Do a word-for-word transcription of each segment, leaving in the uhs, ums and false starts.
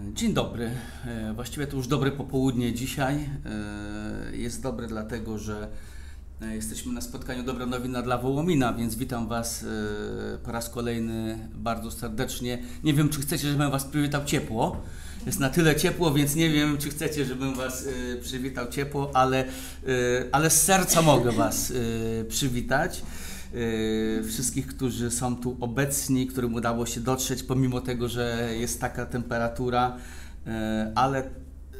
Dzień dobry. Właściwie to już dobre popołudnie dzisiaj. Jest dobre dlatego, że jesteśmy na spotkaniu Dobra Nowina dla Wołomina, więc witam Was po raz kolejny bardzo serdecznie. Nie wiem, czy chcecie, żebym Was przywitał ciepło. Jest na tyle ciepło, więc nie wiem, czy chcecie, żebym Was przywitał ciepło, ale, ale z serca mogę Was przywitać. Wszystkich, którzy są tu obecni, którym udało się dotrzeć, pomimo tego, że jest taka temperatura, ale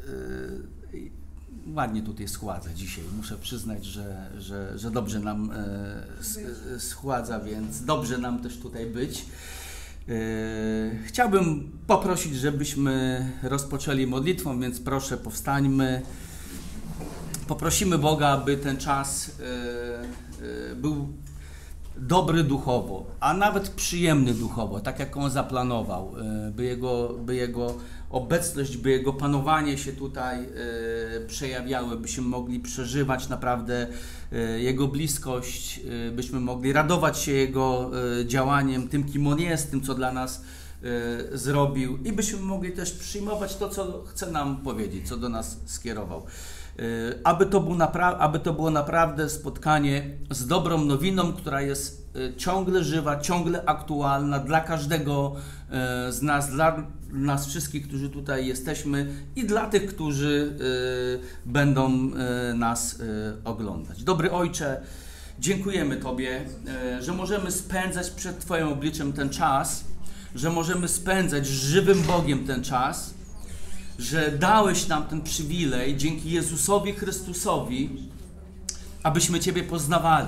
ładnie tutaj schładza dzisiaj. Muszę przyznać, że, że, że dobrze nam schładza, więc dobrze nam też tutaj być. Chciałbym poprosić, żebyśmy rozpoczęli modlitwą, więc proszę, powstańmy. Poprosimy Boga, aby ten czas był dobry duchowo, a nawet przyjemny duchowo, tak jak On zaplanował, by Jego, by Jego obecność, by Jego panowanie się tutaj przejawiały, byśmy mogli przeżywać naprawdę Jego bliskość, byśmy mogli radować się Jego działaniem, tym, kim On jest, tym, co dla nas zrobił, i byśmy mogli też przyjmować to, co chce nam powiedzieć, co do nas skierował. Aby to, był napra- aby to było naprawdę spotkanie z dobrą nowiną, która jest ciągle żywa, ciągle aktualna dla każdego z nas, dla nas wszystkich, którzy tutaj jesteśmy, i dla tych, którzy będą nas oglądać. Dobry Ojcze, dziękujemy Tobie, że możemy spędzać przed Twoim obliczem ten czas, że możemy spędzać z żywym Bogiem ten czas, że dałeś nam ten przywilej dzięki Jezusowi Chrystusowi, abyśmy Ciebie poznawali,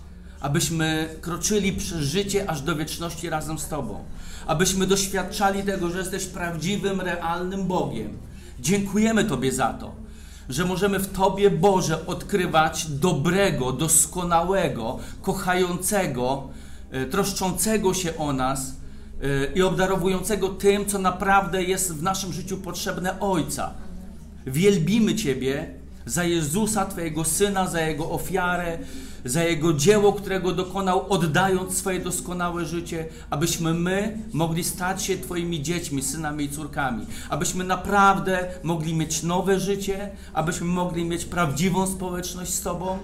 abyśmy kroczyli przez życie aż do wieczności razem z Tobą, abyśmy doświadczali tego, że jesteś prawdziwym, realnym Bogiem. Dziękujemy Tobie za to, że możemy w Tobie, Boże, odkrywać dobrego, doskonałego, kochającego, troszczącego się o nas i obdarowującego tym, co naprawdę jest w naszym życiu potrzebne, Ojca. Wielbimy Ciebie za Jezusa, Twojego Syna, za Jego ofiarę, za Jego dzieło, którego dokonał, oddając swoje doskonałe życie, abyśmy my mogli stać się Twoimi dziećmi, synami i córkami, abyśmy naprawdę mogli mieć nowe życie, abyśmy mogli mieć prawdziwą społeczność z Tobą.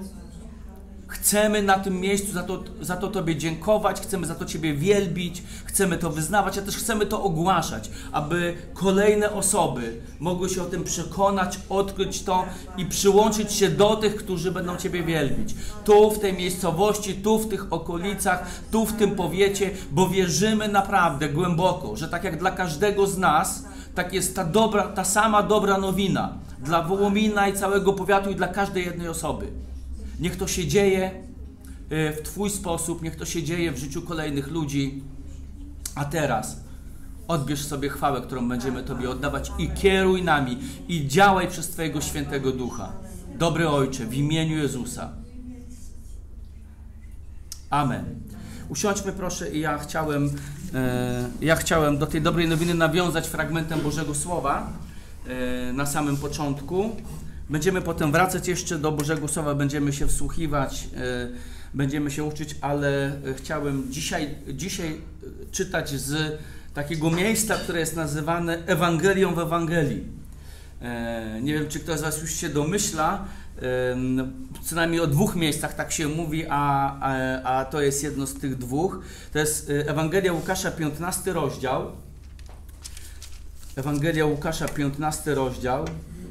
Chcemy na tym miejscu za to, za to Tobie dziękować, chcemy za to Ciebie wielbić, chcemy to wyznawać, a też chcemy to ogłaszać, aby kolejne osoby mogły się o tym przekonać, odkryć to i przyłączyć się do tych, którzy będą Ciebie wielbić. Tu, w tej miejscowości, tu, w tych okolicach, tu, w tym powiecie, bo wierzymy naprawdę głęboko, że tak jak dla każdego z nas, tak jest ta, dobra, ta sama dobra nowina dla Wołomina i całego powiatu i dla każdej jednej osoby. Niech to się dzieje w Twój sposób, niech to się dzieje w życiu kolejnych ludzi. A teraz odbierz sobie chwałę, którą będziemy Tobie oddawać, i kieruj nami, i działaj przez Twojego Świętego Ducha. Dobry Ojcze, w imieniu Jezusa. Amen. Usiądźmy proszę, i ja chciałem, e, ja chciałem do tej dobrej nowiny nawiązać fragmentem Bożego Słowa e, na samym początku. Będziemy potem wracać jeszcze do Bożego Słowa, będziemy się wsłuchiwać, e, będziemy się uczyć, ale chciałem dzisiaj, dzisiaj czytać z takiego miejsca, które jest nazywane Ewangelią w Ewangelii. E, nie wiem, czy ktoś z Was już się domyśla, e, co najmniej o dwóch miejscach tak się mówi, a, a, a to jest jedno z tych dwóch. To jest Ewangelia Łukasza, piętnasty rozdział. Ewangelia Łukasza, piętnasty rozdział.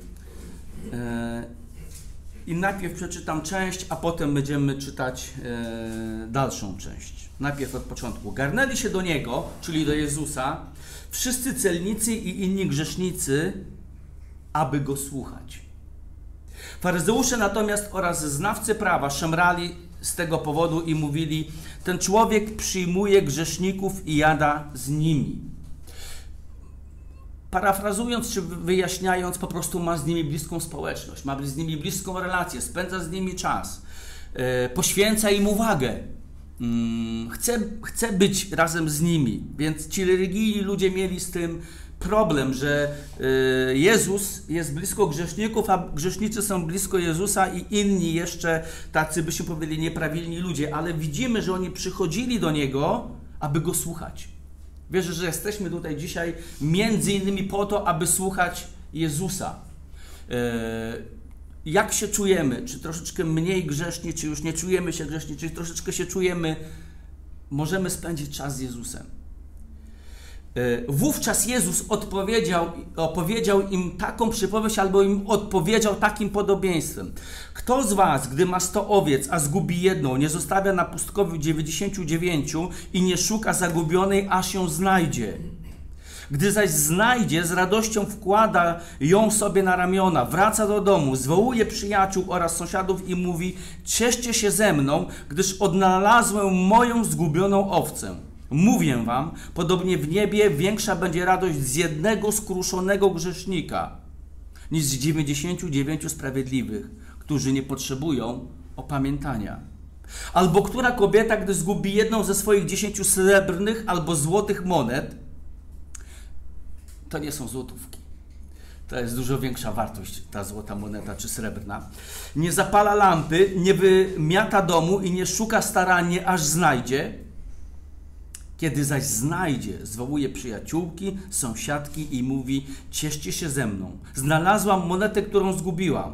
I najpierw przeczytam część, a potem będziemy czytać dalszą część. Najpierw od początku. Garnęli się do Niego, czyli do Jezusa, wszyscy celnicy i inni grzesznicy, aby Go słuchać. Faryzeusze natomiast oraz znawcy prawa szemrali z tego powodu i mówili: ten człowiek przyjmuje grzeszników i jada z nimi. Parafrazując czy wyjaśniając, po prostu ma z nimi bliską społeczność, ma z nimi bliską relację, spędza z nimi czas, yy, poświęca im uwagę, yy, chce, chce być razem z nimi. Więc ci religijni ludzie mieli z tym problem, że yy, Jezus jest blisko grzeszników, a grzesznicy są blisko Jezusa i inni jeszcze tacy, byśmy powiedzieli, nieprawilni ludzie. Ale widzimy, że oni przychodzili do Niego, aby Go słuchać. Wierzę, że jesteśmy tutaj dzisiaj między innymi po to, aby słuchać Jezusa. Jak się czujemy? Czy troszeczkę mniej grzeszni, czy już nie czujemy się grzeszni, czy troszeczkę się czujemy? Możemy spędzić czas z Jezusem. Wówczas Jezus odpowiedział, opowiedział im taką przypowieść, albo im odpowiedział takim podobieństwem. Kto z was, gdy ma sto owiec, a zgubi jedną, nie zostawia na pustkowiu dziewięćdziesięciu dziewięciu i nie szuka zagubionej, aż ją znajdzie? Gdy zaś znajdzie, z radością wkłada ją sobie na ramiona, wraca do domu, zwołuje przyjaciół oraz sąsiadów i mówi: cieszcie się ze mną, gdyż odnalazłem moją zgubioną owcę. Mówię wam, podobnie w niebie większa będzie radość z jednego skruszonego grzesznika, niż z dziewięćdziesięciu dziewięciu sprawiedliwych, którzy nie potrzebują opamiętania. Albo która kobieta, gdy zgubi jedną ze swoich dziesięciu srebrnych albo złotych monet, to nie są złotówki, to jest dużo większa wartość, ta złota moneta czy srebrna, nie zapala lampy, nie wymiata domu i nie szuka starannie, aż znajdzie. Kiedy zaś znajdzie, zwołuje przyjaciółki, sąsiadki i mówi: cieszcie się ze mną, znalazłam monetę, którą zgubiłam.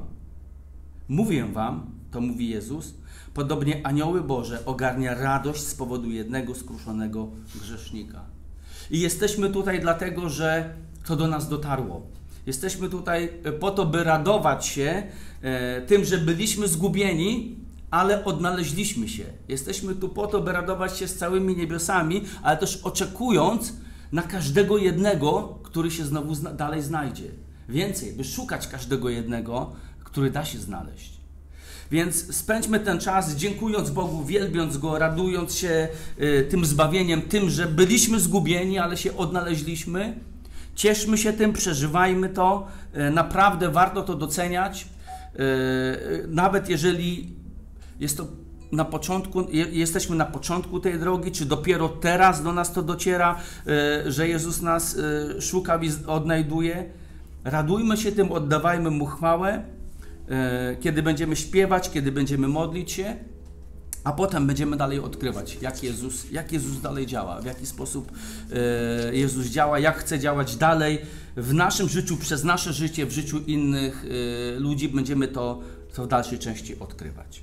Mówię wam, to mówi Jezus, podobnie anioły Boże ogarnia radość z powodu jednego skruszonego grzesznika. I jesteśmy tutaj dlatego, że to do nas dotarło. Jesteśmy tutaj po to, by radować się e, tym, że byliśmy zgubieni, ale odnaleźliśmy się. Jesteśmy tu po to, by radować się z całymi niebiosami, ale też oczekując na każdego jednego, który się znowu zna- dalej znajdzie. Więcej, by szukać każdego jednego, który da się znaleźć. Więc spędźmy ten czas dziękując Bogu, wielbiąc Go, radując się y, tym zbawieniem, tym, że byliśmy zgubieni, ale się odnaleźliśmy. Cieszmy się tym, przeżywajmy to. Y, naprawdę warto to doceniać. Y, nawet jeżeli jest to na początku, jesteśmy na początku tej drogi, czy dopiero teraz do nas to dociera, że Jezus nas szuka i odnajduje. Radujmy się tym, oddawajmy Mu chwałę, kiedy będziemy śpiewać, kiedy będziemy modlić się, a potem będziemy dalej odkrywać, jak Jezus, jak Jezus dalej działa, w jaki sposób Jezus działa, jak chce działać dalej w naszym życiu, przez nasze życie, w życiu innych ludzi. Będziemy to, to w dalszej części odkrywać.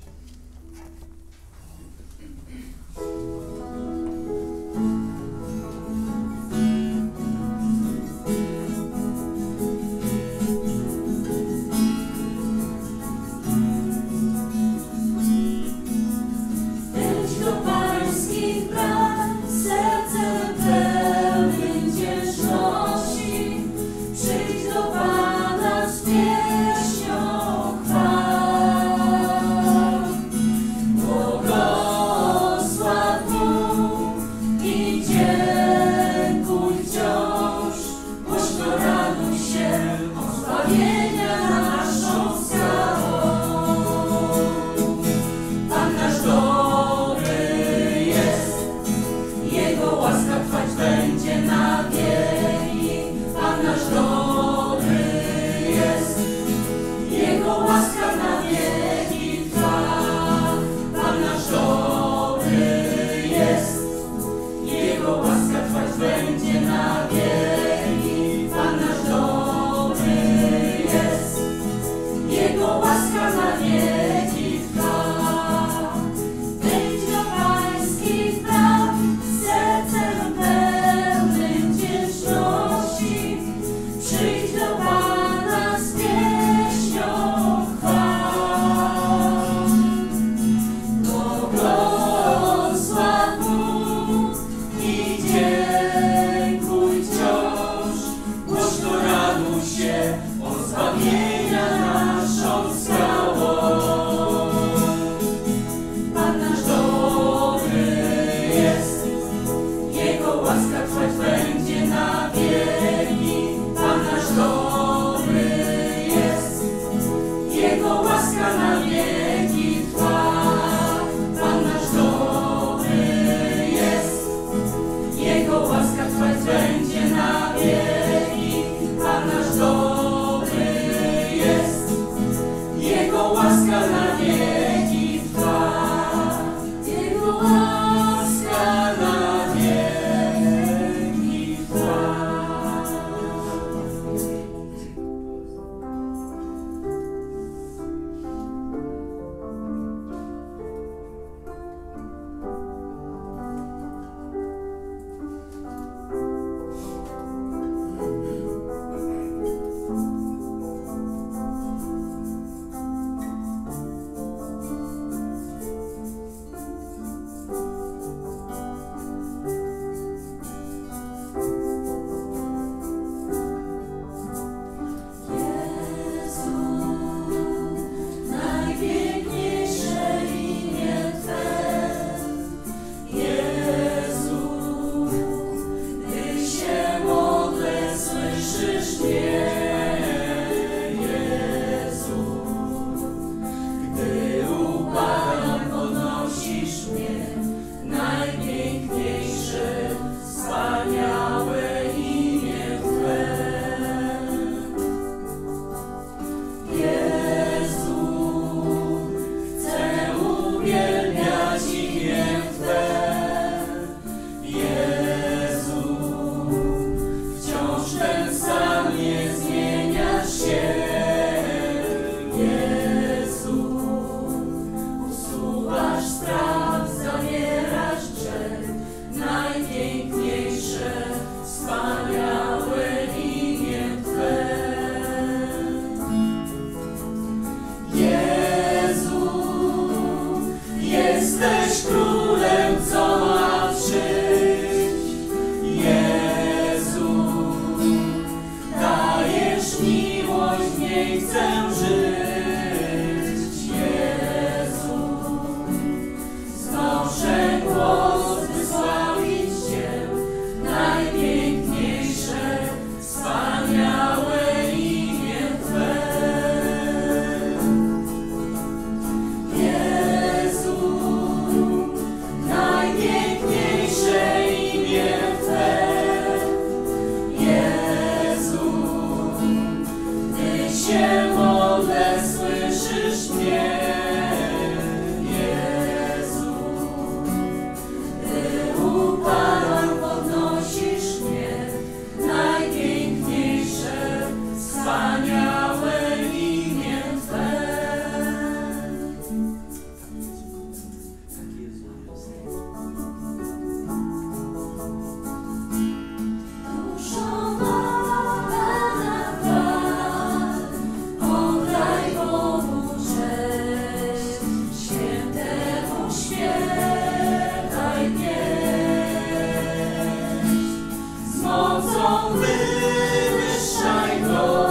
Łaska na wieki wywyższaj go,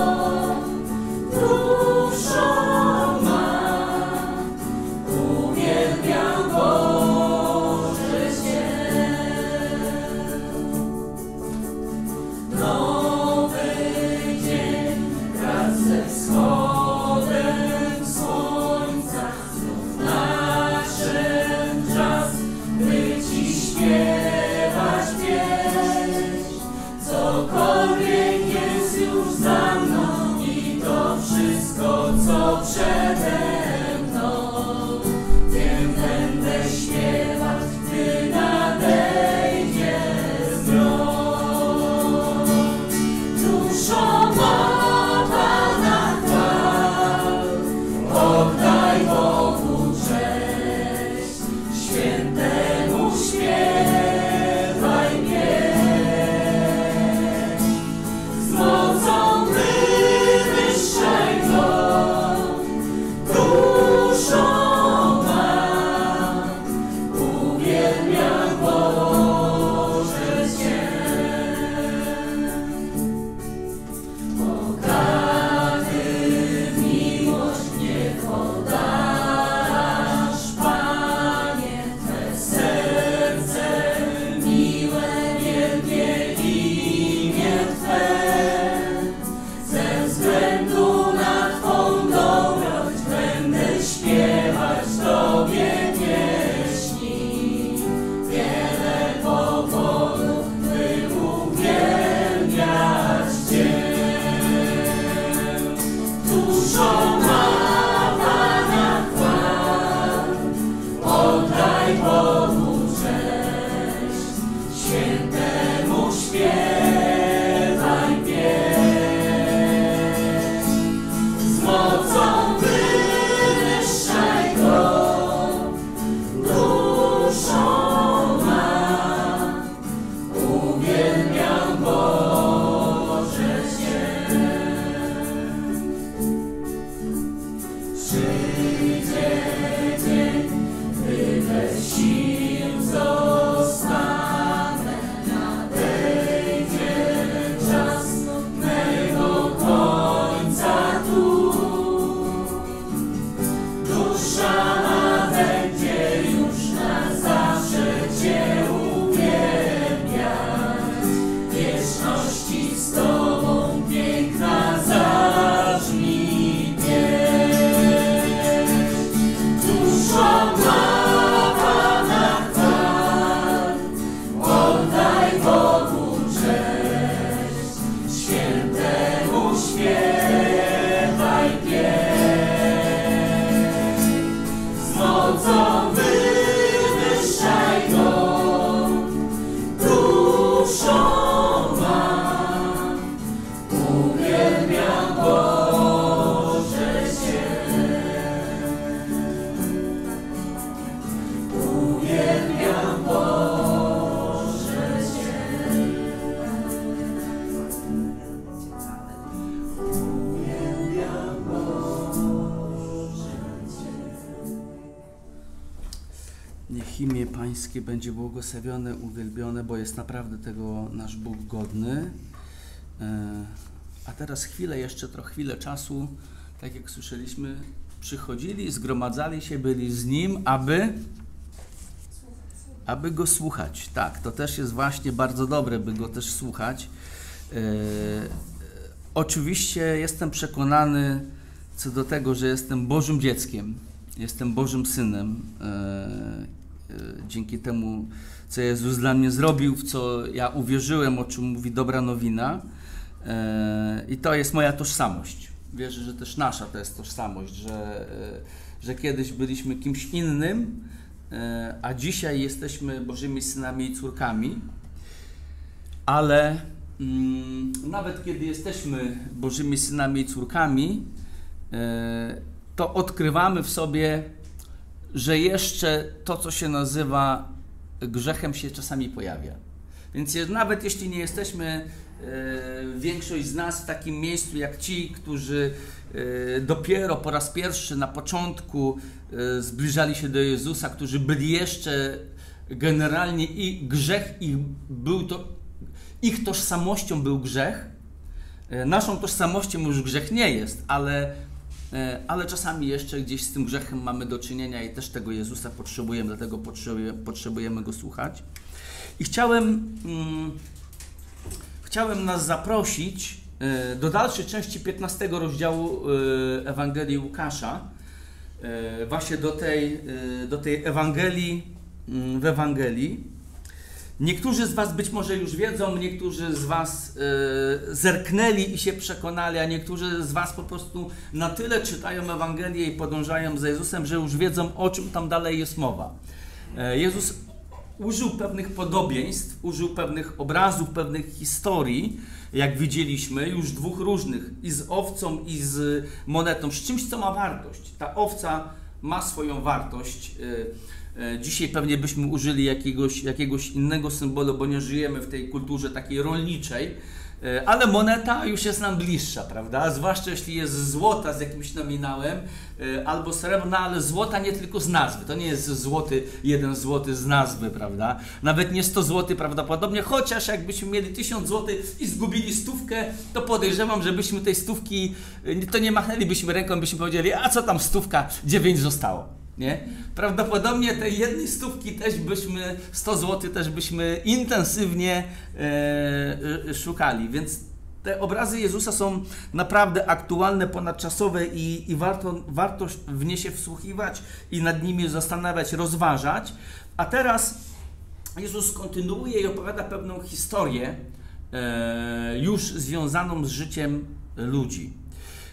duszo ma, uwielbiam Boże Cię. Nowy dzień wraz ze wschodem słońca, znów nadszedł czas, by Ci śpiewać pieśń. Cokolwiek jest już za mną i to wszystko, co przede mną, tym będę śpiewać, gdy nadejdzie zmrok. Duszo ma Pana chwal, oddaj Bogu cześć, świętemu śpiewaj pieśń. Z mocą wywyższaj go, duszo ma, uwielbiam Boże Cię. Bogaty w miłość niech oddasz, Panie, Twe serce miłe, wielkie imię Twe. Ze względu na Twą dobroć będę śpiewać Tobie pieśni. Wiele powodów, by uwielbiać Cię. Duszo ma Pana chwal, oddaj Bogu cześć, świętemu śpiewaj pieśń. Z mocą wywyższaj go, duszo ma, uwielbiam Boże Cię. Przyjdzie dzień, gdy bez sił zostanę, nadejdzie czas mego końca tu. Dusza ma będzie już na zawsze Cię uwielbiać, w wieczności z Tobą piękna zabrzmi pieśń. Duszo ma Pana chwal, oddaj Bogu cześć, świętemu śpiewaj pieśń. Z mocą wywyższaj go, duszo ma, uwielbiam Boże Cię. Uwielbiam Boże Cię. Uwielbiam Boże Cię. Niech imię Pańskie będzie błogosławione, uwielbione, bo jest naprawdę tego nasz Bóg godny. E, A teraz chwilę, jeszcze trochę chwilę czasu, tak jak słyszeliśmy, przychodzili, zgromadzali się, byli z Nim, aby, aby Go słuchać. Tak, to też jest właśnie bardzo dobre, by Go też słuchać. E, Oczywiście jestem przekonany co do tego, że jestem Bożym dzieckiem, jestem Bożym synem. E, e, Dzięki temu, co Jezus dla mnie zrobił, w co ja uwierzyłem, o czym mówi dobra nowina. E, I to jest moja tożsamość. Wierzę, że też nasza to jest tożsamość, że, e, że kiedyś byliśmy kimś innym, e, a dzisiaj jesteśmy Bożymi synami i córkami. Ale mm, nawet kiedy jesteśmy Bożymi synami i córkami, e, to odkrywamy w sobie, że jeszcze to, co się nazywa grzechem, się czasami pojawia. Więc nawet jeśli nie jesteśmy, e, większość z nas w takim miejscu jak ci, którzy e, dopiero po raz pierwszy na początku e, zbliżali się do Jezusa, którzy byli jeszcze generalnie i grzech ich był to Ich tożsamością był grzech. Naszą tożsamością już grzech nie jest, ale, ale czasami jeszcze gdzieś z tym grzechem mamy do czynienia i też tego Jezusa potrzebujemy, dlatego potrzebujemy, potrzebujemy Go słuchać. I chciałem, hmm, chciałem nas zaprosić do dalszej części piętnastego rozdziału Ewangelii Łukasza, właśnie do tej, do tej Ewangelii w Ewangelii. Niektórzy z Was być może już wiedzą, niektórzy z Was zerknęli i się przekonali, a niektórzy z Was po prostu na tyle czytają Ewangelię i podążają za Jezusem, że już wiedzą, o czym tam dalej jest mowa. Jezus użył pewnych podobieństw, użył pewnych obrazów, pewnych historii, jak widzieliśmy, już dwóch różnych, i z owcą, i z monetą, z czymś, co ma wartość. Ta owca ma swoją wartość. Dzisiaj pewnie byśmy użyli jakiegoś, jakiegoś innego symbolu, bo nie żyjemy w tej kulturze takiej rolniczej, ale moneta już jest nam bliższa, prawda? Zwłaszcza jeśli jest złota z jakimś nominałem albo srebrna, ale złota nie tylko z nazwy. To nie jest złoty, jeden złoty z nazwy, prawda? Nawet nie sto złotych prawdopodobnie, chociaż jakbyśmy mieli tysiąc złotych i zgubili stówkę, to podejrzewam, że byśmy tej stówki, to nie machnęlibyśmy ręką, byśmy powiedzieli, a co tam stówka, dziewięć zostało. Nie? Prawdopodobnie tej jednej stówki też byśmy, sto złotych też byśmy intensywnie e, szukali, więc te obrazy Jezusa są naprawdę aktualne, ponadczasowe i, i warto, warto w nie się wsłuchiwać i nad nimi zastanawiać, rozważać. A teraz Jezus kontynuuje i opowiada pewną historię e, już związaną z życiem ludzi.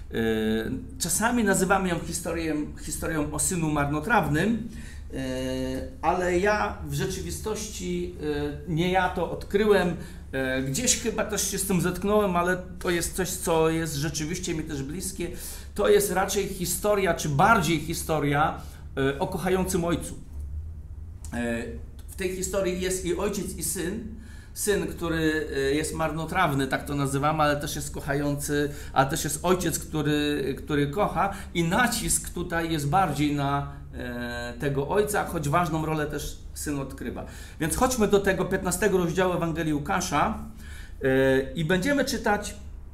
Czasami nazywamy ją historię, historią o synu marnotrawnym, ale ja w rzeczywistości nie ja to odkryłem, gdzieś chyba też się z tym zetknąłem, ale to jest coś, co jest rzeczywiście mi też bliskie. To jest raczej historia, czy bardziej historia o kochającym ojcu. W tej historii jest i ojciec, i syn. Syn, który jest marnotrawny, tak to nazywamy, ale też jest kochający, ale też jest ojciec, który, który kocha, i nacisk tutaj jest bardziej na e, tego ojca, choć ważną rolę też syn odgrywa. Więc chodźmy do tego piętnastego rozdziału Ewangelii Łukasza e, i będziemy czytać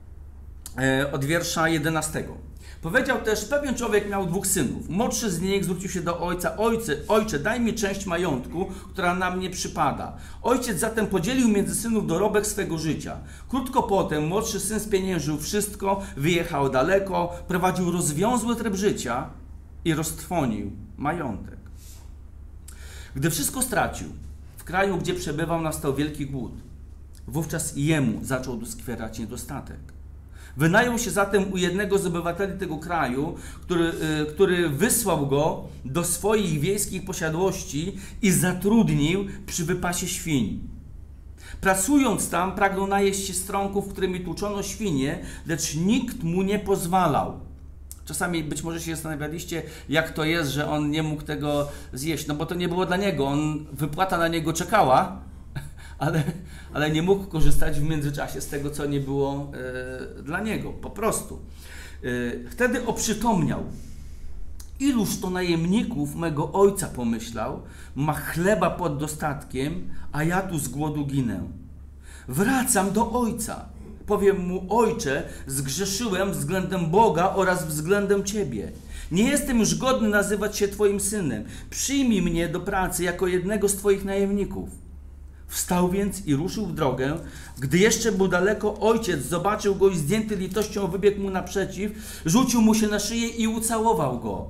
e, od wiersza jedenastego. Powiedział też, pewien człowiek miał dwóch synów. Młodszy z nich zwrócił się do ojca. Ojcze, ojcze, daj mi część majątku, która na mnie przypada. Ojciec zatem podzielił między synów dorobek swego życia. Krótko potem młodszy syn spieniężył wszystko, wyjechał daleko, prowadził rozwiązły tryb życia i roztrwonił majątek. Gdy wszystko stracił, w kraju, gdzie przebywał, nastał wielki głód. Wówczas i jemu zaczął doskwierać niedostatek. Wynajął się zatem u jednego z obywateli tego kraju, który, y, który wysłał go do swoich wiejskich posiadłości i zatrudnił przy wypasie świń. Pracując tam, pragnął najeść się strąków, którymi tłuczono świnie, lecz nikt mu nie pozwalał. Czasami być może się zastanawialiście, jak to jest, że on nie mógł tego zjeść. No bo to nie było dla niego, on, wypłata na niego czekała, ale, ale nie mógł korzystać w międzyczasie z tego, co nie było e, dla niego, po prostu. E, wtedy oprzytomniał. Iluż to najemników mego ojca, pomyślał, ma chleba pod dostatkiem, a ja tu z głodu ginę. Wracam do ojca. Powiem mu, ojcze, zgrzeszyłem względem Boga oraz względem Ciebie. Nie jestem już godny nazywać się Twoim synem. Przyjmij mnie do pracy jako jednego z Twoich najemników. Wstał więc i ruszył w drogę. Gdy jeszcze był daleko, ojciec zobaczył go i zdjęty litością wybiegł mu naprzeciw, rzucił mu się na szyję i ucałował go.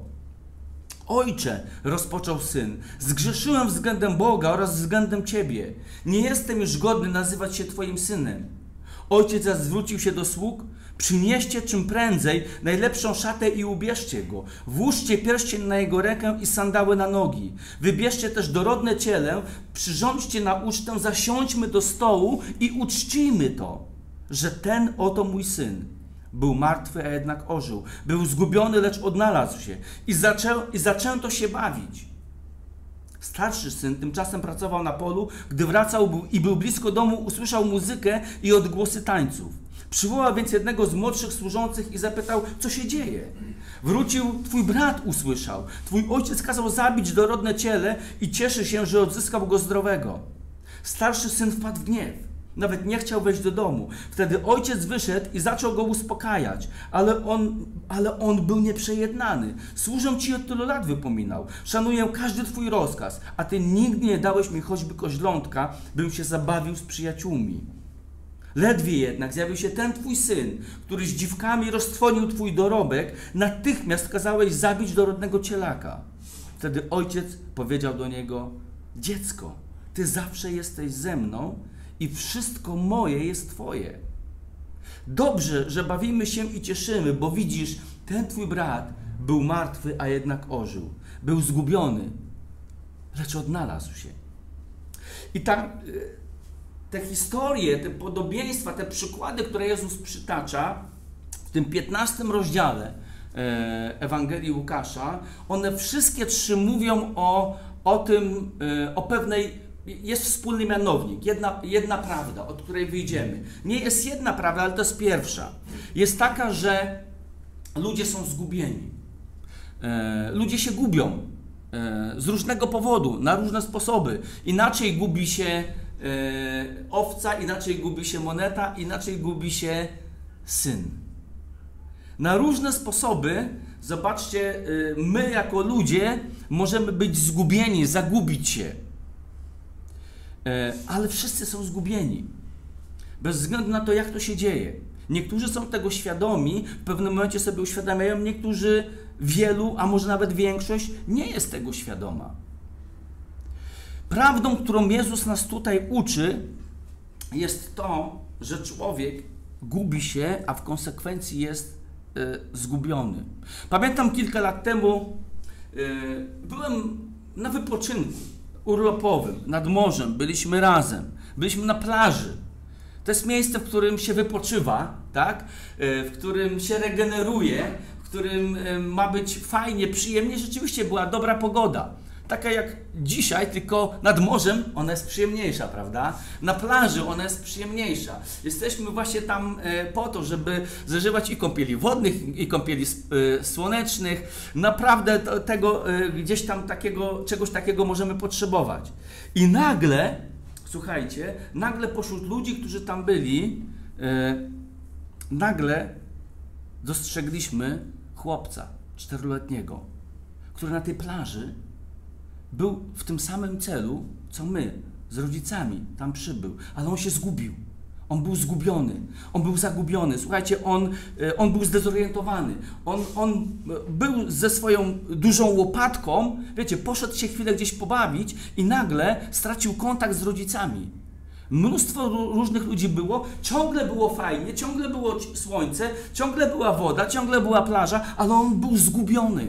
Ojcze, rozpoczął syn, zgrzeszyłem względem Boga oraz względem Ciebie. Nie jestem już godny nazywać się Twoim synem. Ojciec zaś zwrócił się do sług. Przynieście czym prędzej najlepszą szatę i ubierzcie go. Włóżcie pierścień na jego rękę i sandały na nogi. Wybierzcie też dorodne ciele, przyrządźcie na ucztę, zasiądźmy do stołu i uczcijmy to, że ten oto mój syn był martwy, a jednak ożył. Był zgubiony, lecz odnalazł się. I, zaczę, i zaczęto się bawić. Starszy syn tymczasem pracował na polu. Gdy wracał i był blisko domu, usłyszał muzykę i odgłosy tańców. Przywołał więc jednego z młodszych służących i zapytał, co się dzieje. Wrócił, twój brat usłyszał. Twój ojciec kazał zabić dorodne ciele i cieszy się, że odzyskał go zdrowego. Starszy syn wpadł w gniew. Nawet nie chciał wejść do domu. Wtedy ojciec wyszedł i zaczął go uspokajać, ale on, ale on był nieprzejednany. Służę ci od tylu lat, wypominał. Szanuję każdy twój rozkaz, a ty nigdy nie dałeś mi choćby koźlątka, bym się zabawił z przyjaciółmi. Ledwie jednak zjawił się ten twój syn, który z dziwkami roztrwonił twój dorobek, natychmiast kazałeś zabić dorodnego cielaka. Wtedy ojciec powiedział do niego: dziecko, ty zawsze jesteś ze mną i wszystko moje jest twoje. Dobrze, że bawimy się i cieszymy, bo widzisz, ten twój brat był martwy, a jednak ożył. Był zgubiony, lecz odnalazł się. I tam te historie, te podobieństwa, te przykłady, które Jezus przytacza w tym piętnastym rozdziale Ewangelii Łukasza, one wszystkie trzy mówią o, o tym, o pewnej, jest wspólny mianownik, jedna, jedna prawda, od której wyjdziemy. Nie jest jedna prawda, ale to jest pierwsza. Jest taka, że ludzie są zgubieni. Ludzie się gubią z różnego powodu, na różne sposoby. Inaczej gubi się owca, inaczej gubi się moneta, inaczej gubi się syn. Na różne sposoby, zobaczcie, my jako ludzie możemy być zgubieni, zagubić się. Ale wszyscy są zgubieni. Bez względu na to, jak to się dzieje. Niektórzy są tego świadomi, w pewnym momencie sobie uświadamiają, niektórzy, wielu, a może nawet większość nie jest tego świadoma. Prawdą, którą Jezus nas tutaj uczy, jest to, że człowiek gubi się, a w konsekwencji jest y, zgubiony. Pamiętam kilka lat temu y, byłem na wypoczynku urlopowym nad morzem, byliśmy razem, byliśmy na plaży. To jest miejsce, w którym się wypoczywa, tak? Y, w którym się regeneruje, w którym y, ma być fajnie, przyjemnie. Rzeczywiście była dobra pogoda. Taka jak dzisiaj, tylko nad morzem ona jest przyjemniejsza, prawda? Na plaży ona jest przyjemniejsza. Jesteśmy właśnie tam e, po to, żeby zażywać i kąpieli wodnych, i kąpieli e, słonecznych. Naprawdę to, tego e, gdzieś tam takiego, czegoś takiego możemy potrzebować. I nagle, słuchajcie, nagle pośród ludzi, którzy tam byli, e, nagle dostrzegliśmy chłopca czteroletniego, który na tej plaży był w tym samym celu, co my, z rodzicami, tam przybył, ale on się zgubił. On był zgubiony, on był zagubiony. Słuchajcie, on, on był zdezorientowany. On, on był ze swoją dużą łopatką, wiecie, poszedł się chwilę gdzieś pobawić i nagle stracił kontakt z rodzicami. Mnóstwo różnych ludzi było, ciągle było fajnie, ciągle było słońce, ciągle była woda, ciągle była plaża, ale on był zgubiony.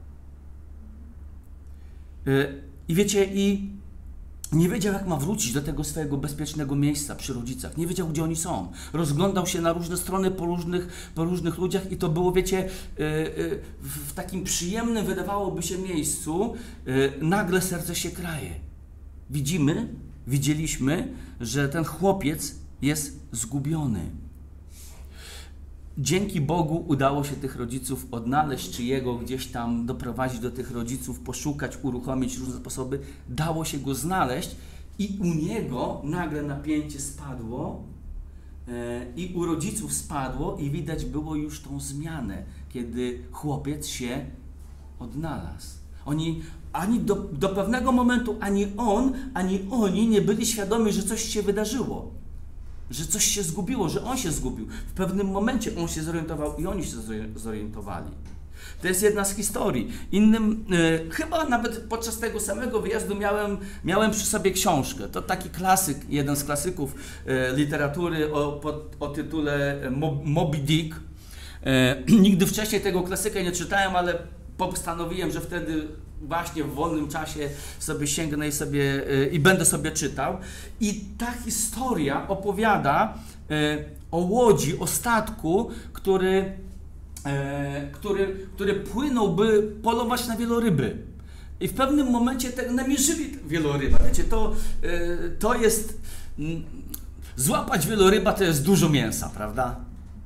I wiecie, i nie wiedział, jak ma wrócić do tego swojego bezpiecznego miejsca przy rodzicach. Nie wiedział, gdzie oni są. Rozglądał się na różne strony po różnych, po różnych ludziach i to było, wiecie, w takim przyjemnym, wydawałoby się, miejscu nagle serce się kraje. Widzimy, widzieliśmy, że ten chłopiec jest zgubiony. Dzięki Bogu udało się tych rodziców odnaleźć, czy jego gdzieś tam doprowadzić do tych rodziców, poszukać, uruchomić różne sposoby. Dało się go znaleźć i u niego nagle napięcie spadło e, i u rodziców spadło i widać było już tą zmianę, kiedy chłopiec się odnalazł. Oni ani do, do pewnego momentu ani on, ani oni nie byli świadomi, że coś się wydarzyło. Że coś się zgubiło, że on się zgubił. W pewnym momencie on się zorientował i oni się zorientowali. To jest jedna z historii. Innym, e, chyba nawet podczas tego samego wyjazdu miałem, miałem przy sobie książkę. To taki klasyk, jeden z klasyków e, literatury o, pod, o tytule Moby Dick. E, nigdy wcześniej tego klasyka nie czytałem, ale postanowiłem, że wtedy właśnie w wolnym czasie sobie sięgnę i, sobie, yy, i będę sobie czytał. I ta historia opowiada yy, o łodzi, o statku, który, yy, który, który płynął, by polować na wieloryby. I w pewnym momencie te, namierzyli wieloryba. Wiecie, to, yy, to jest... Yy, złapać wieloryba to jest dużo mięsa, prawda?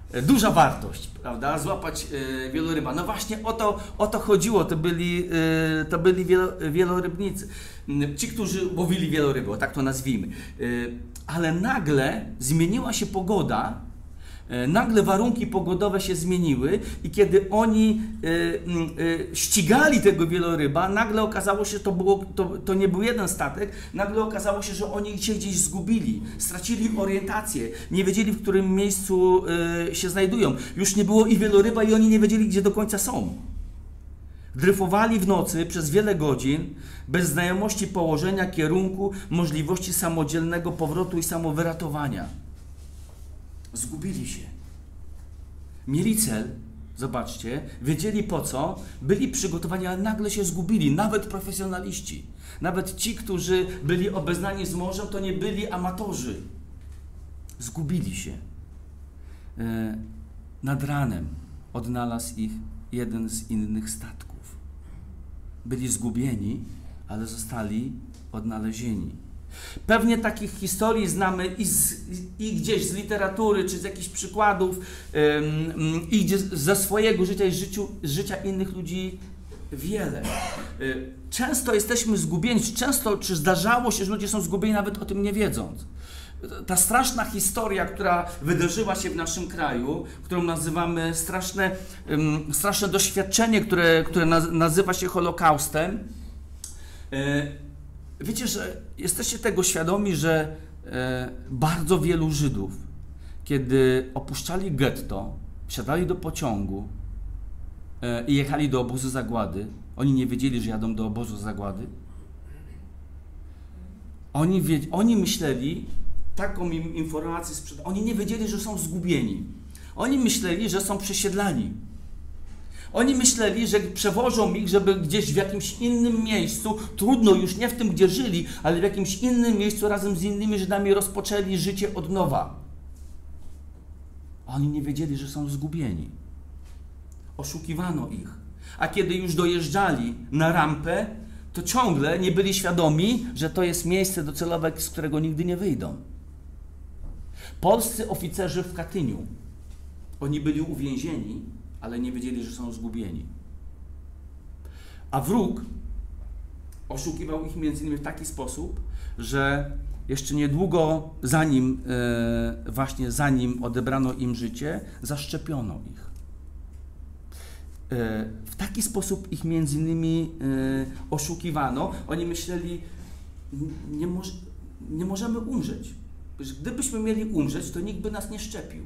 Duża wartość, prawda? Złapać y, wieloryba. No właśnie o to, o to chodziło, to byli, y, to byli wielo, wielorybnicy. Ci, którzy łowili wieloryby, o tak to nazwijmy. Y, ale nagle zmieniła się pogoda, y, nagle warunki pogodowe się zmieniły i kiedy oni y, y, ścigali tego wieloryba, nagle okazało się, to, było, to, to nie był jeden statek, nagle okazało się, że oni się gdzieś zgubili, stracili orientację, nie wiedzieli, w którym miejscu y, się znajdują. Już nie było i wieloryba i oni nie wiedzieli, gdzie do końca są. Dryfowali w nocy przez wiele godzin, bez znajomości położenia, kierunku, możliwości samodzielnego powrotu i samowyratowania. Zgubili się. Mieli cel, zobaczcie, wiedzieli po co, byli przygotowani, ale nagle się zgubili, nawet profesjonaliści. Nawet ci, którzy byli obeznani z morzem, to nie byli amatorzy. Zgubili się. E, nad ranem odnalazł ich jeden z innych statków. Byli zgubieni, ale zostali odnalezieni. Pewnie takich historii znamy i, z, i gdzieś z literatury, czy z jakichś przykładów, ym, i gdzieś ze swojego życia i życiu, z życia innych ludzi wiele. Y, często jesteśmy zgubieni, często czy zdarzało się, że ludzie są zgubieni nawet o tym nie wiedząc. Ta straszna historia, która wydarzyła się w naszym kraju, którą nazywamy straszne, um, straszne doświadczenie, które, które naz nazywa się Holokaustem. E, wiecie, że jesteście tego świadomi, że e, bardzo wielu Żydów, kiedy opuszczali getto, wsiadali do pociągu e, i jechali do obozu zagłady, oni nie wiedzieli, że jadą do obozu zagłady. Oni, wie, oni myśleli, taką im informację sprzedali. Oni nie wiedzieli, że są zgubieni. Oni myśleli, że są przesiedlani. Oni myśleli, że przewożą ich, żeby gdzieś w jakimś innym miejscu, trudno już nie w tym, gdzie żyli, ale w jakimś innym miejscu razem z innymi Żydami rozpoczęli życie od nowa. Oni nie wiedzieli, że są zgubieni. Oszukiwano ich. A kiedy już dojeżdżali na rampę, to ciągle nie byli świadomi, że to jest miejsce docelowe, z którego nigdy nie wyjdą. Polscy oficerzy w Katyniu, oni byli uwięzieni, ale nie wiedzieli, że są zgubieni. A wróg oszukiwał ich między innymi w taki sposób, że jeszcze niedługo zanim, e, właśnie zanim odebrano im życie, zaszczepiono ich. E, w taki sposób ich między innymi e, oszukiwano. Oni myśleli, nie, moż, nie możemy umrzeć. Gdybyśmy mieli umrzeć, to nikt by nas nie szczepił.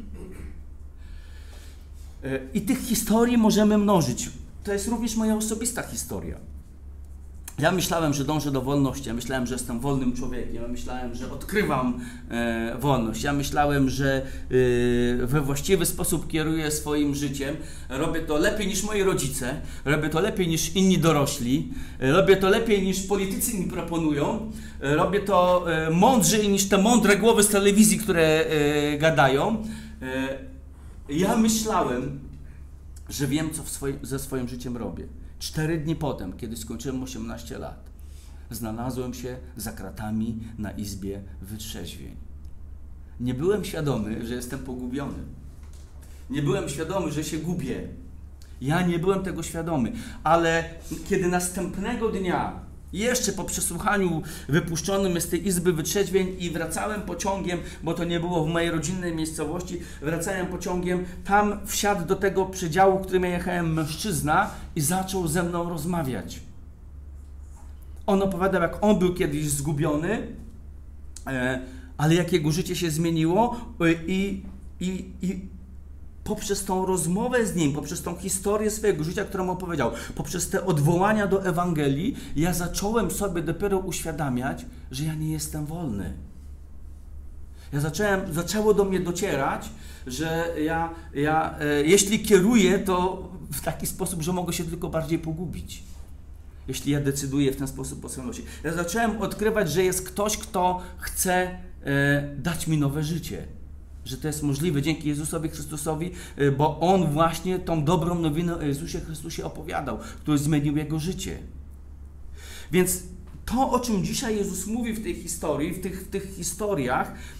E, I tych historii możemy mnożyć. To jest również moja osobista historia. Ja myślałem, że dążę do wolności, ja myślałem, że jestem wolnym człowiekiem, ja myślałem, że odkrywam e, wolność, ja myślałem, że e, we właściwy sposób kieruję swoim życiem, robię to lepiej niż moi rodzice, robię to lepiej niż inni dorośli, e, robię to lepiej niż politycy mi proponują, e, robię to e, mądrzej niż te mądre głowy z telewizji, które e, gadają. E, ja myślałem, że wiem, co w swoim, ze swoim życiem robię. Cztery dni potem, kiedy skończyłem osiemnaście lat, znalazłem się za kratami na izbie wytrzeźwień. Nie byłem świadomy, że jestem pogubiony. Nie byłem świadomy, że się gubię. Ja nie byłem tego świadomy, ale kiedy następnego dnia, jeszcze po przesłuchaniu wypuszczonym z tej izby wytrzeźwień i wracałem pociągiem, bo to nie było w mojej rodzinnej miejscowości, wracałem pociągiem, tam wsiadł do tego przedziału, którym ja jechałem, mężczyzna i zaczął ze mną rozmawiać. On opowiadał, jak on był kiedyś zgubiony, ale jak jego życie się zmieniło i, i, i poprzez tą rozmowę z nim, poprzez tą historię swojego życia, którą opowiedział, poprzez te odwołania do Ewangelii, ja zacząłem sobie dopiero uświadamiać, że ja nie jestem wolny. Ja zacząłem, zaczęło do mnie docierać, że ja, ja e, jeśli kieruję, to w taki sposób, że mogę się tylko bardziej pogubić. Jeśli ja decyduję w ten sposób o swoim losie. Ja zacząłem odkrywać, że jest ktoś, kto chce e, dać mi nowe życie. Że to jest możliwe dzięki Jezusowi Chrystusowi, bo On właśnie tą dobrą nowinę o Jezusie Chrystusie opowiadał, który zmienił Jego życie. Więc to, o czym dzisiaj Jezus mówi w tej historii, w tych, w tych historiach,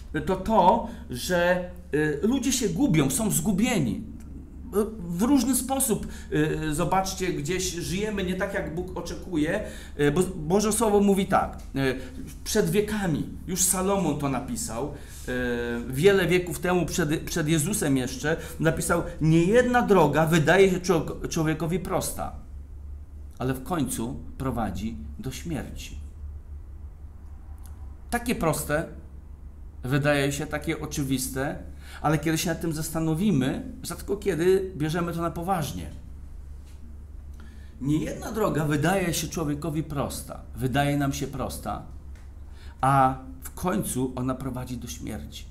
to to, że ludzie się gubią, są zgubieni. W różny sposób, zobaczcie, gdzieś żyjemy nie tak, jak Bóg oczekuje, bo Boże Słowo mówi tak, przed wiekami, już Salomon to napisał, wiele wieków temu, przed, przed Jezusem jeszcze, napisał, niejedna droga wydaje się człowiekowi prosta, ale w końcu prowadzi do śmierci. Takie proste, wydaje się takie oczywiste, ale kiedy się nad tym zastanowimy, rzadko kiedy bierzemy to na poważnie. Niejedna droga wydaje się człowiekowi prosta, wydaje nam się prosta, a w końcu ona prowadzi do śmierci.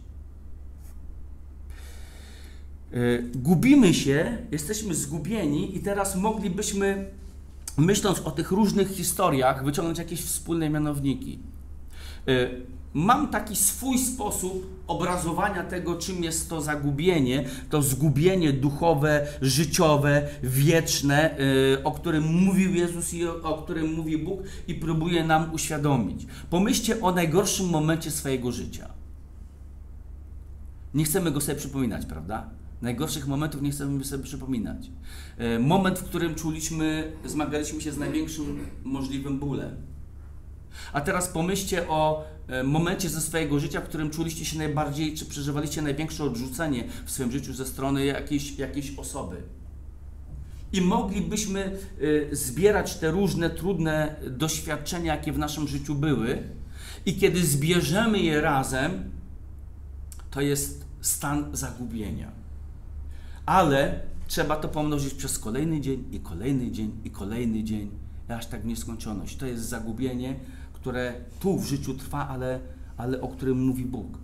Gubimy się, jesteśmy zgubieni i teraz moglibyśmy, myśląc o tych różnych historiach, wyciągnąć jakieś wspólne mianowniki. Mam taki swój sposób obrazowania tego, czym jest to zagubienie, to zgubienie duchowe, życiowe, wieczne, o którym mówił Jezus i o którym mówi Bóg i próbuje nam uświadomić. Pomyślcie o najgorszym momencie swojego życia. Nie chcemy go sobie przypominać, prawda? Najgorszych momentów nie chcemy sobie przypominać. Moment, w którym czuliśmy, zmagaliśmy się z największym możliwym bólem. A teraz pomyślcie o momencie ze swojego życia, w którym czuliście się najbardziej, czy przeżywaliście największe odrzucenie w swoim życiu ze strony jakiejś, jakiejś osoby. I moglibyśmy zbierać te różne trudne doświadczenia, jakie w naszym życiu były, i kiedy zbierzemy je razem, to jest stan zagubienia. Ale trzeba to pomnożyć przez kolejny dzień i kolejny dzień i kolejny dzień, aż tak w nieskończoność. To jest zagubienie, które tu w życiu trwa, ale, ale o którym mówi Bóg.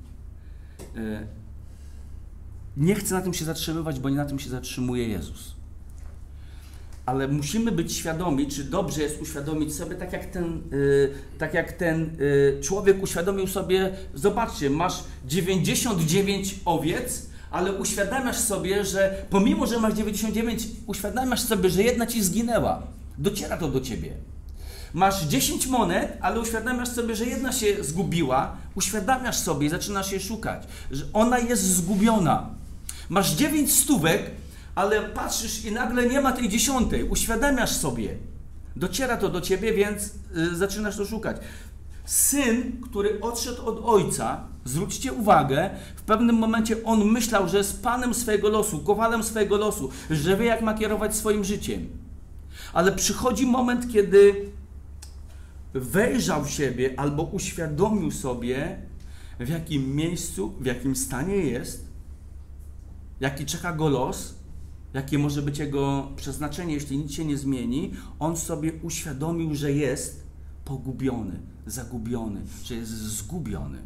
Nie chcę na tym się zatrzymywać, bo nie na tym się zatrzymuje Jezus. Ale musimy być świadomi, czy dobrze jest uświadomić sobie, tak jak ten, tak jak ten człowiek uświadomił sobie, zobaczcie, masz dziewięćdziesiąt dziewięć owiec, ale uświadamiasz sobie, że pomimo, że masz dziewięćdziesiąt dziewięć, uświadamiasz sobie, że jedna ci zginęła. Dociera to do ciebie. Masz dziesięć monet, ale uświadamiasz sobie, że jedna się zgubiła, uświadamiasz sobie i zaczynasz jej szukać, że ona jest zgubiona. Masz dziewięć stówek, ale patrzysz i nagle nie ma tej dziesiątej, uświadamiasz sobie. Dociera to do ciebie, więc y, zaczynasz to szukać. Syn, który odszedł od ojca, zwróćcie uwagę, w pewnym momencie on myślał, że jest panem swojego losu, kowalem swojego losu, że wie, jak ma kierować swoim życiem. Ale przychodzi moment, kiedy wejrzał w siebie albo uświadomił sobie, w jakim miejscu, w jakim stanie jest, jaki czeka go los, jakie może być jego przeznaczenie, jeśli nic się nie zmieni. On sobie uświadomił, że jest pogubiony, zagubiony, że jest zgubiony.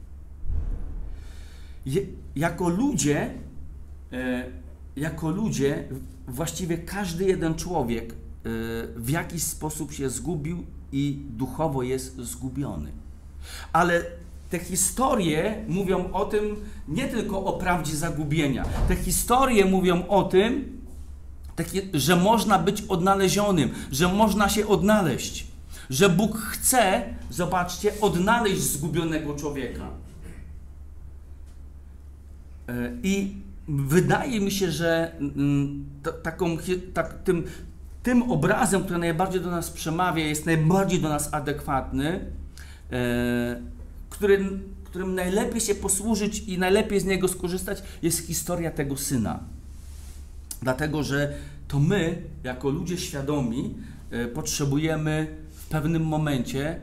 Je, jako ludzie, e, jako ludzie, właściwie każdy jeden człowiek w jakiś sposób się zgubił i duchowo jest zgubiony. Ale te historie mówią o tym, nie tylko o prawdzie zagubienia. Te historie mówią o tym, że można być odnalezionym, że można się odnaleźć, że Bóg chce, zobaczcie, odnaleźć zgubionego człowieka. I wydaje mi się, że taką, tak, tym, tym obrazem, który najbardziej do nas przemawia, jest najbardziej do nas adekwatny, którym, którym najlepiej się posłużyć i najlepiej z niego skorzystać, jest historia tego syna. Dlatego, że to my, jako ludzie świadomi, potrzebujemy w pewnym momencie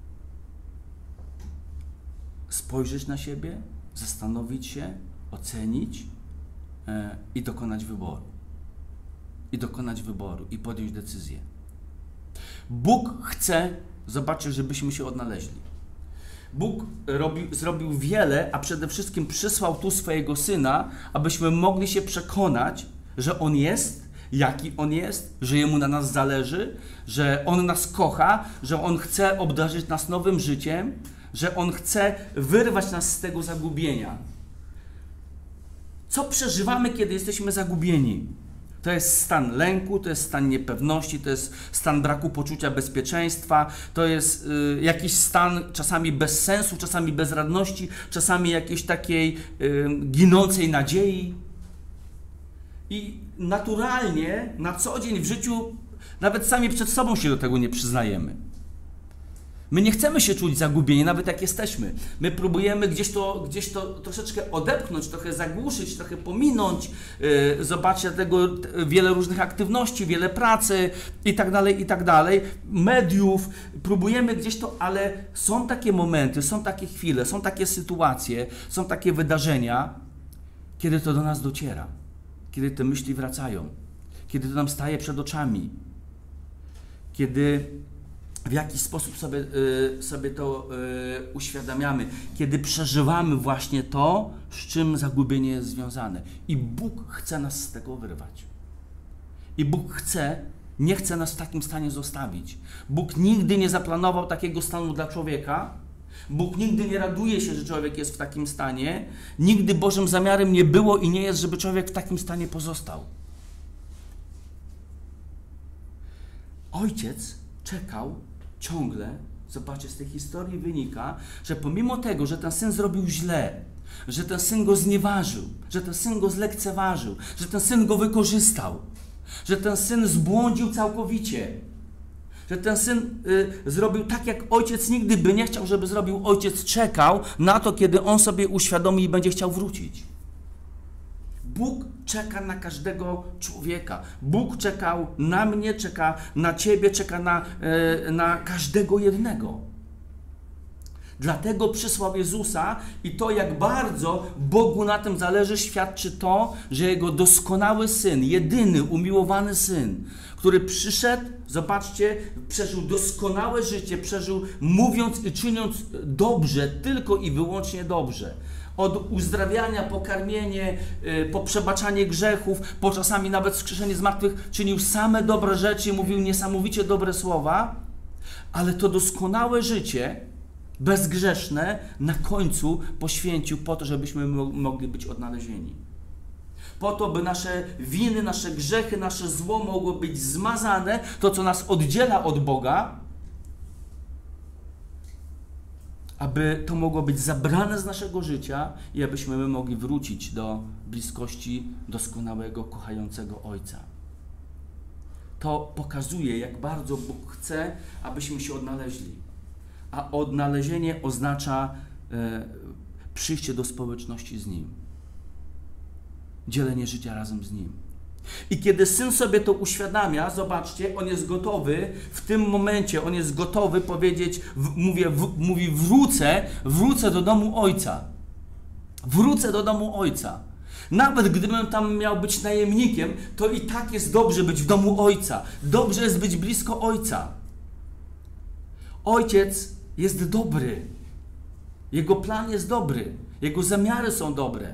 spojrzeć na siebie, zastanowić się, ocenić i dokonać wyboru. I dokonać wyboru i podjąć decyzję. Bóg chce, zobaczcie, żebyśmy się odnaleźli. Bóg robi, zrobił wiele, a przede wszystkim przysłał tu swojego Syna, abyśmy mogli się przekonać, że On jest, jaki On jest, że Jemu na nas zależy, że On nas kocha, że On chce obdarzyć nas nowym życiem, że On chce wyrwać nas z tego zagubienia. Co przeżywamy, kiedy jesteśmy zagubieni? To jest stan lęku, to jest stan niepewności, to jest stan braku poczucia bezpieczeństwa, to jest y, jakiś stan czasami bez sensu, czasami bezradności, czasami jakiejś takiej y, ginącej nadziei. I naturalnie na co dzień w życiu nawet sami przed sobą się do tego nie przyznajemy. My nie chcemy się czuć zagubieni, nawet jak jesteśmy. My próbujemy gdzieś to, gdzieś to troszeczkę odepchnąć, trochę zagłuszyć, trochę pominąć. Yy, zobaczcie tego wiele różnych aktywności, wiele pracy i tak dalej, i tak dalej. Mediów. Próbujemy gdzieś to, ale są takie momenty, są takie chwile, są takie sytuacje, są takie wydarzenia, kiedy to do nas dociera. Kiedy te myśli wracają. Kiedy to nam staje przed oczami. Kiedy w jakiś sposób sobie, y, sobie to y, uświadamiamy, kiedy przeżywamy właśnie to, z czym zagubienie jest związane. I Bóg chce nas z tego wyrwać. I Bóg chce, nie chce nas w takim stanie zostawić. Bóg nigdy nie zaplanował takiego stanu dla człowieka. Bóg nigdy nie raduje się, że człowiek jest w takim stanie. Nigdy Bożym zamiarem nie było i nie jest, żeby człowiek w takim stanie pozostał. Ojciec czekał ciągle, zobaczcie, z tej historii wynika, że pomimo tego, że ten syn zrobił źle, że ten syn go znieważył, że ten syn go zlekceważył, że ten syn go wykorzystał, że ten syn zbłądził całkowicie, że ten syn y, zrobił tak, jak ojciec nigdy by nie chciał, żeby zrobił. Ojciec czekał na to, kiedy on sobie uświadomi i będzie chciał wrócić. Bóg czeka na każdego człowieka. Bóg czekał na mnie, czeka na ciebie, czeka na, e, na każdego jednego. Dlatego przysłał Jezusa i to, jak bardzo Bogu na tym zależy, świadczy to, że Jego doskonały Syn, jedyny, umiłowany Syn, który przyszedł, zobaczcie, przeżył doskonałe życie, przeżył mówiąc i czyniąc dobrze, tylko i wyłącznie dobrze. Od uzdrawiania, pokarmienie, po przebaczanie grzechów, po czasami nawet wskrzeszenie z martwych, czynił same dobre rzeczy, mówił niesamowicie dobre słowa, ale to doskonałe życie, bezgrzeszne, na końcu poświęcił po to, żebyśmy mogli być odnalezieni. Po to, by nasze winy, nasze grzechy, nasze zło mogło być zmazane, to, co nas oddziela od Boga, aby to mogło być zabrane z naszego życia i abyśmy my mogli wrócić do bliskości doskonałego, kochającego Ojca. To pokazuje, jak bardzo Bóg chce, abyśmy się odnaleźli. A odnalezienie oznacza e, przyjście do społeczności z Nim. Dzielenie życia razem z Nim. I kiedy Syn sobie to uświadamia, zobaczcie, On jest gotowy, w tym momencie On jest gotowy powiedzieć, w, mówię, w, mówi wrócę, wrócę do domu Ojca. Wrócę do domu Ojca. Nawet gdybym tam miał być najemnikiem, to i tak jest dobrze być w domu Ojca. Dobrze jest być blisko Ojca. Ojciec jest dobry. Jego plan jest dobry. Jego zamiary są dobre.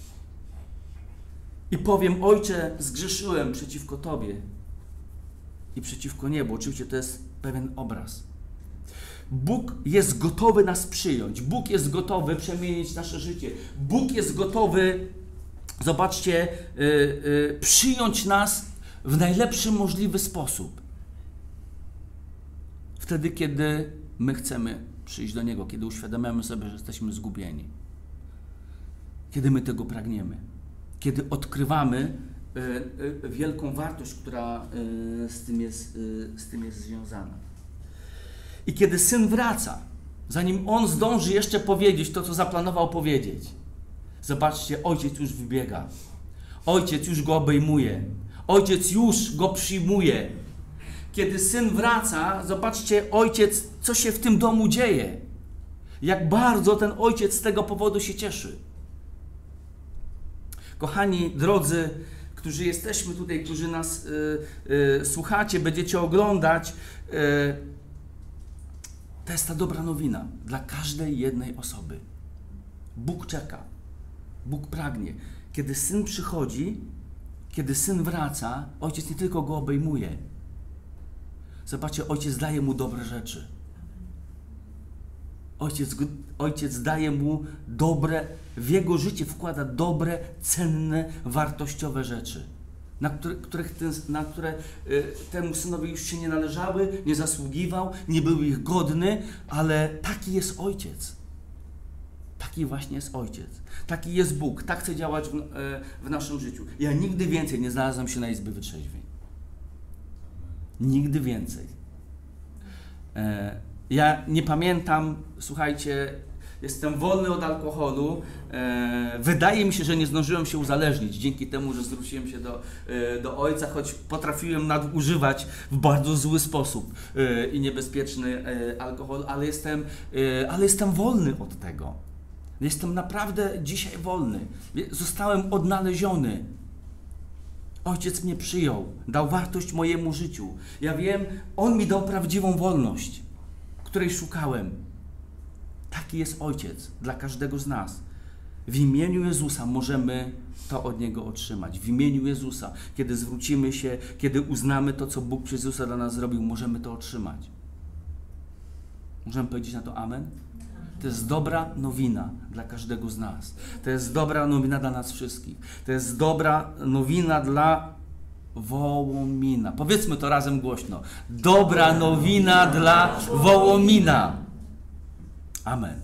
I powiem, Ojcze, zgrzeszyłem przeciwko Tobie i przeciwko niebu. Oczywiście to jest pewien obraz. Bóg jest gotowy nas przyjąć. Bóg jest gotowy przemienić nasze życie. Bóg jest gotowy, zobaczcie, yy, yy, przyjąć nas w najlepszy możliwy sposób. Wtedy, kiedy my chcemy przyjść do Niego, kiedy uświadamiamy sobie, że jesteśmy zgubieni. Kiedy my tego pragniemy. Kiedy odkrywamy y, y, wielką wartość, która y, z tym jest, y, z tym jest związana. I kiedy Syn wraca, zanim On zdąży jeszcze powiedzieć to, co zaplanował powiedzieć, zobaczcie, Ojciec już wybiega. Ojciec już Go obejmuje. Ojciec już Go przyjmuje. Kiedy Syn wraca, zobaczcie, Ojciec, co się w tym domu dzieje. Jak bardzo ten Ojciec z tego powodu się cieszy. Kochani, drodzy, którzy jesteśmy tutaj, którzy nas y, y, słuchacie, będziecie oglądać, y, to jest ta dobra nowina dla każdej jednej osoby. Bóg czeka, Bóg pragnie. Kiedy Syn przychodzi, kiedy Syn wraca, Ojciec nie tylko Go obejmuje. Zobaczcie, Ojciec daje Mu dobre rzeczy. Ojciec, ojciec daje Mu dobre, w Jego życie wkłada dobre, cenne, wartościowe rzeczy. na które, których ten, na które y, temu synowi już się nie należały, nie zasługiwał, nie był ich godny, ale taki jest Ojciec. Taki właśnie jest Ojciec. Taki jest Bóg. Tak chce działać w, y, w naszym życiu. Ja nigdy więcej nie znalazłem się na izbie wytrzeźwień. Nigdy więcej. E, ja nie pamiętam, słuchajcie, jestem wolny od alkoholu. E, wydaje mi się, że nie zdążyłem się uzależnić dzięki temu, że zwróciłem się do, e, do Ojca, choć potrafiłem nadużywać w bardzo zły sposób e, i niebezpieczny e, alkohol, ale jestem, e, ale jestem wolny od tego. Jestem naprawdę dzisiaj wolny. Zostałem odnaleziony. Ojciec mnie przyjął, dał wartość mojemu życiu. Ja wiem, On mi dał prawdziwą wolność, której szukałem. Taki jest Ojciec dla każdego z nas. W imieniu Jezusa możemy to od Niego otrzymać. W imieniu Jezusa, kiedy zwrócimy się, kiedy uznamy to, co Bóg przez Jezusa dla nas zrobił, możemy to otrzymać. Możemy powiedzieć na to amen? To jest dobra nowina dla każdego z nas. To jest dobra nowina dla nas wszystkich. To jest dobra nowina dla Wołomina. Powiedzmy to razem głośno. Dobra nowina dla Wołomina. Amen.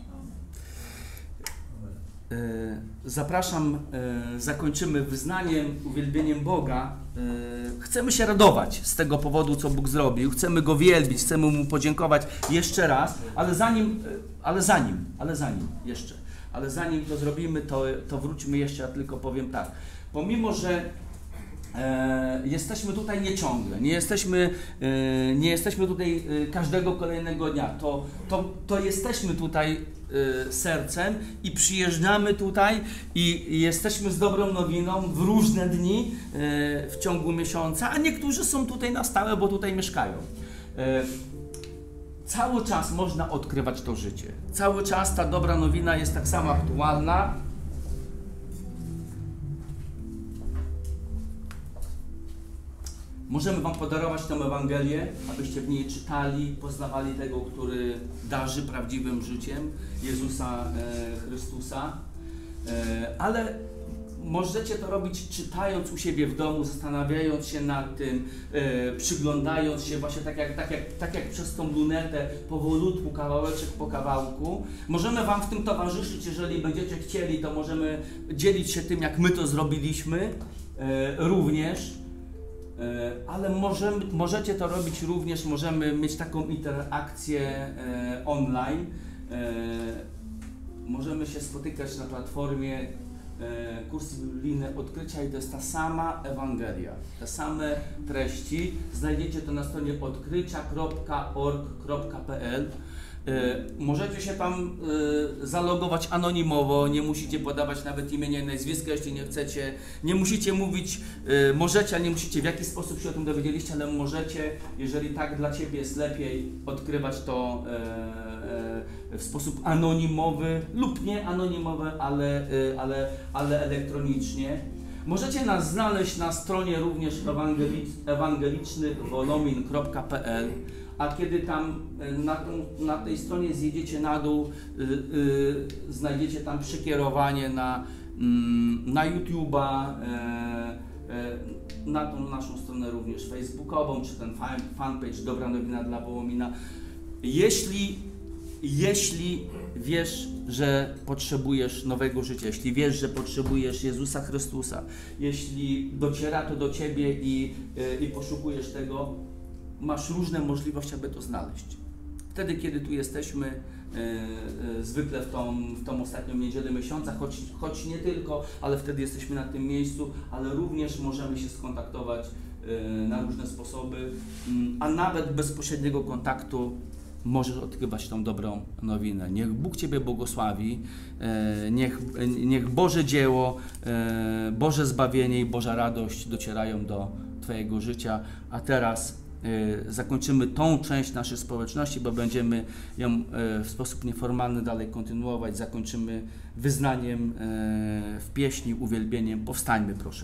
Zapraszam, zakończymy wyznaniem, uwielbieniem Boga. Chcemy się radować z tego powodu, co Bóg zrobił. Chcemy Go wielbić, chcemy Mu podziękować jeszcze raz, ale zanim, ale zanim, ale zanim jeszcze, ale zanim to zrobimy, to, to wróćmy jeszcze, ja tylko powiem tak. Pomimo, że E, jesteśmy tutaj nieciągle, nie jesteśmy, e, nie jesteśmy tutaj e, każdego kolejnego dnia, to, to, to jesteśmy tutaj e, sercem i przyjeżdżamy tutaj i, i jesteśmy z dobrą nowiną w różne dni e, w ciągu miesiąca, a niektórzy są tutaj na stałe, bo tutaj mieszkają. E, cały czas można odkrywać to życie, cały czas ta dobra nowina jest tak samo aktualna. Możemy Wam podarować tę Ewangelię, abyście w niej czytali, poznawali tego, który darzy prawdziwym życiem, Jezusa e, Chrystusa. E, ale możecie to robić czytając u siebie w domu, zastanawiając się nad tym, e, przyglądając się właśnie tak jak, tak, jak, tak jak przez tą lunetę, powolutku, kawałeczek po kawałku. Możemy Wam w tym towarzyszyć, jeżeli będziecie chcieli, to możemy dzielić się tym, jak my to zrobiliśmy e, również. Ale możemy, możecie to robić również, możemy mieć taką interakcję e, online. E, możemy się spotykać na platformie e, Kursy Biblijne Odkrycia i to jest ta sama Ewangelia, te same treści. Znajdziecie to na stronie odkrycia kropka org kropka p l. E, możecie się tam e, zalogować anonimowo, nie musicie podawać nawet imienia i nazwiska, jeśli nie chcecie. Nie musicie mówić, e, możecie, a nie musicie w jaki sposób się o tym dowiedzieliście, ale możecie, jeżeli tak dla Ciebie jest lepiej, odkrywać to e, e, w sposób anonimowy lub nie anonimowy, ale, e, ale, ale elektronicznie. Możecie nas znaleźć na stronie również ewangeliczny wołomin kropka p l. A kiedy tam na, tą, na tej stronie zjedziecie na dół, yy, yy, znajdziecie tam przekierowanie na, yy, na YouTube'a, yy, yy, na tą naszą stronę również facebookową, czy ten fan, fanpage Dobra Nowina dla Wołomina. Jeśli, jeśli wiesz, że potrzebujesz nowego życia, jeśli wiesz, że potrzebujesz Jezusa Chrystusa, jeśli dociera to do Ciebie i, yy, i poszukujesz tego, masz różne możliwości, aby to znaleźć. Wtedy, kiedy tu jesteśmy, e, e, zwykle w tą, w tą ostatnią niedzielę miesiąca, choć, choć nie tylko, ale wtedy jesteśmy na tym miejscu, ale również możemy się skontaktować e, na różne sposoby, a nawet bezpośredniego kontaktu możesz odkrywać tą dobrą nowinę. Niech Bóg Ciebie błogosławi, e, niech, niech Boże dzieło, e, Boże zbawienie i Boża radość docierają do Twojego życia, a teraz zakończymy tą część naszej społeczności, bo będziemy ją w sposób nieformalny dalej kontynuować. Zakończymy wyznaniem w pieśni, uwielbieniem. Powstańmy, proszę.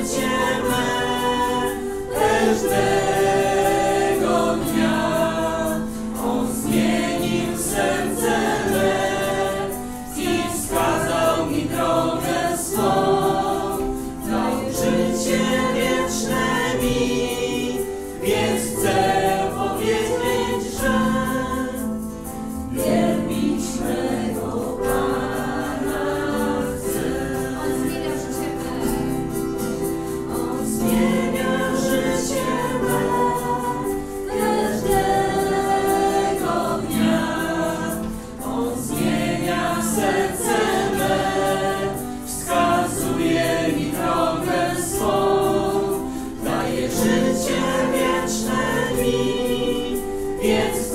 życie me każdego dnia. On zmienił serce me i wskazał mi drogę swą. Daje życie wieczne mi, więc chcę powiedzieć, że wielbić mego Pana chcę. On zmienia życie me. On zmienia życie me każdego dnia. On zmienia serce me, wskazuje mi drogę swą. Daje życie wieczne mi, więc